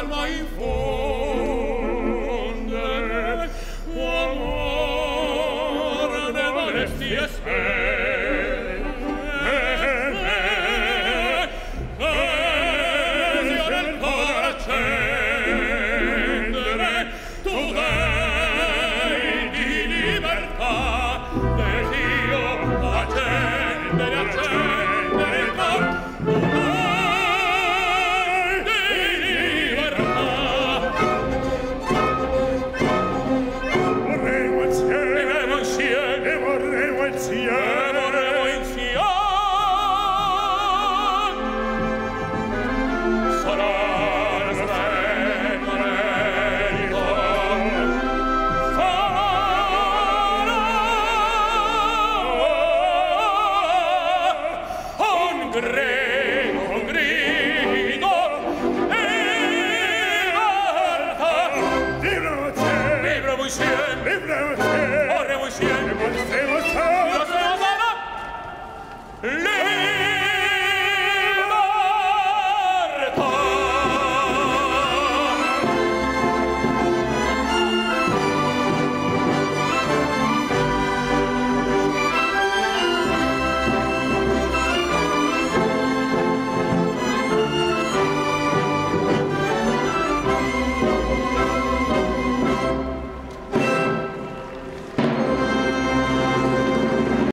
l'alma infondere, amore ne molestie desio nel cuore accendere, tu dei di libertà, desio accendere, accendere il cuore, tu dei di libertà. Vorremmo insieme, vorremmo insieme, vorremmo insieme, vorremmo insieme. Sarà un grido e libertà. Vivremo insieme, vorremmo insieme, vorremmo insieme.